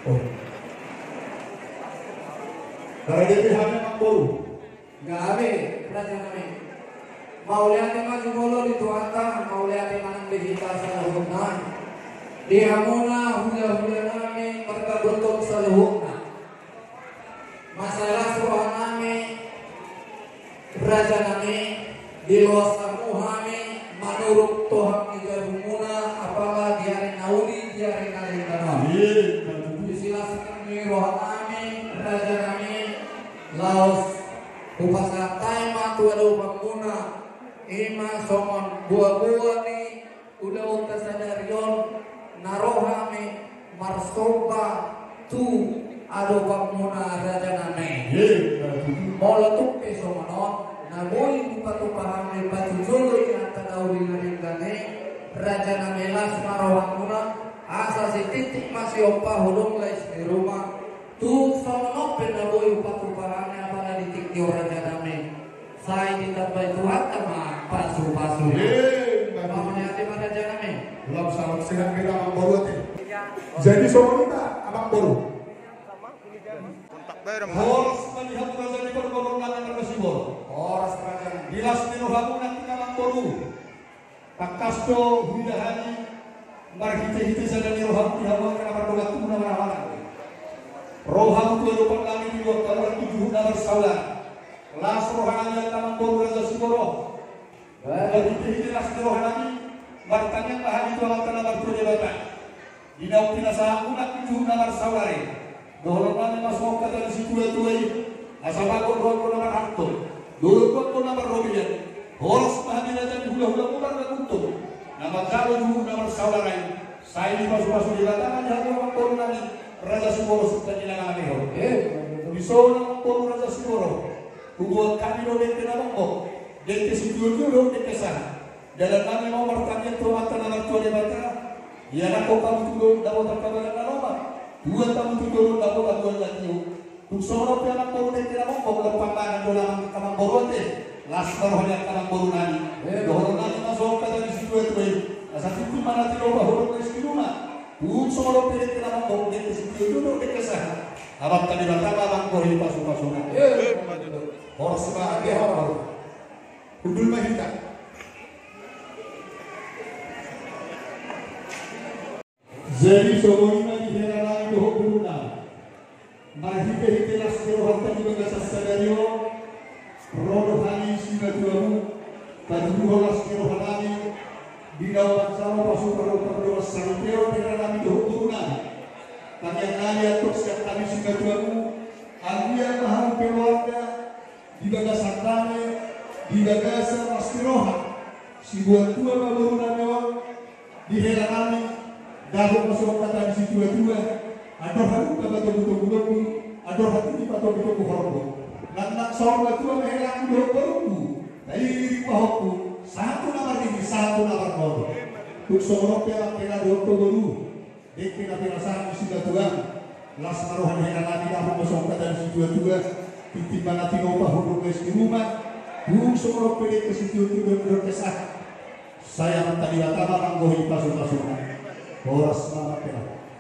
Oh. Dari pihak memang baru. Gabe raja nami. Mau lihat maju bolo di tuanta, mau lihat manang digital sa luhukna. Di hamuna hula-hula nami mereka bentuk sa luhukna. Masalah suruhan nami raja nami di luas tamuhami menurut Tuhan ijarumuna apalah diare nauli diare nalingana. Disilasakan ni rohan nami raja nami laos upasatai matu ada upamuna ima somon buah-buah ni udah unta sadarion narohami marsopa tu ada upamuna raja nami molatuk pesomanon naboy upatupahan ni patujolo yang tadauli naringgane raja nami las narohamuna asa si titik masih opa hulung lais di rumah tu somanon penaboy upatupahan pada titik di raja nami saya ditambai Tuhan sama pasu-pasu. Mau melihat pada jalan ini. Belum salam sehat kita abang baru hati. Jadi soal kita abang baru. Horas melihat raja di korban yang bersibol. Horas raja. Dilas dirohamu nanti abang baru. Pakasto hidahani marhite-hite saja dirohamu dihawa karena berdoa tu nama-nama. Rohamu tu lupa kami di waktu orang tujuh nama saulah. Las rohani yang tamang baru raja Siboro. Jadi las rohani bertanya bahan itu akan nama berjabatan. Di dalam pinasa unak tujuh nama saulare. Dohorman masuk ke dalam situ itu asal aku roh nama harto. Dulu pun nama robian. Horas bahan raja hula-hula bukan beruntung. Nama jauh juga nama saulare. Saya di masuk-masuk di latangan yang orang baru nani raja Siboro sudah dilangan ambil. Bisa nama baru raja Siboro. Kubuat kami lo dek nama kok, dek situ dulu dek kesana. Dalam kami mau bertanya perwatan anak tua debata, ya nak kau kamu dulu dapat terkabaran nama, dua kamu dulu dapat aduan lagi. Tuksoro pianak baru dek nama kok lepakan dalam kamar baru deh, laskar hanya kamar baru nani. Dohor nani masuk ke dalam situ itu, asal itu mana tidak bahwa di rumah. Tuksoro pianak nama kok dek situ dulu dek kesana. Abang tadi berkata abang kau ini pasu-pasunan. Horas sebagai orang Hudul Mahita. Jadi soalnya di dalam doa beruna. Marhite-hite las kerohatan juga gasas sadario. Rodohani sinatuamu. Taduh las kerohani. Di dalam sama pasukan berdoa sanitero di dalam doa beruna. Tanya nanya terus yang kami sinatuamu. Alia mahal keluarga. Di bagasan kami, di bagasan mastiroha, si buat tua baru nanya, di hela kami, dalam masuk kata di situ dua, ada hati kata betul-betul, ada hati di patok betul horor. Nak soal tua hela kudo baru, dari pahokku, satu nama tinggi, satu nama horor. Untuk sorok yang kena dokter baru, dekina perasaan di situ dua, las maruhan hela kami dalam masuk kata di situ dua. Tiba-tiba tinopa huruf di rumah, bung semua pilih ke situ itu berkesah. Saya tadi datang manggohi pasukan, horas malah